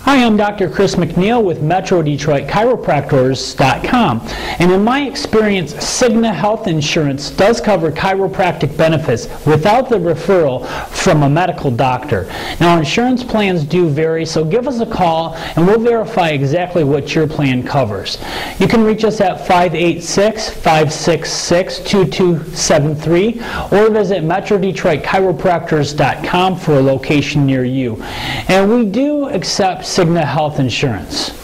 Hi, I'm Dr. Chris Mcneil with MetroDetroitChiropractors.com, and in my experience, Cigna Health Insurance does cover chiropractic benefits without the referral from a medical doctor. Now, insurance plans do vary, so give us a call and we'll verify exactly what your plan covers. You can reach us at 586-566-2273 or visit MetroDetroitChiropractors.com for a location near you. And we do accept Cigna Health Insurance.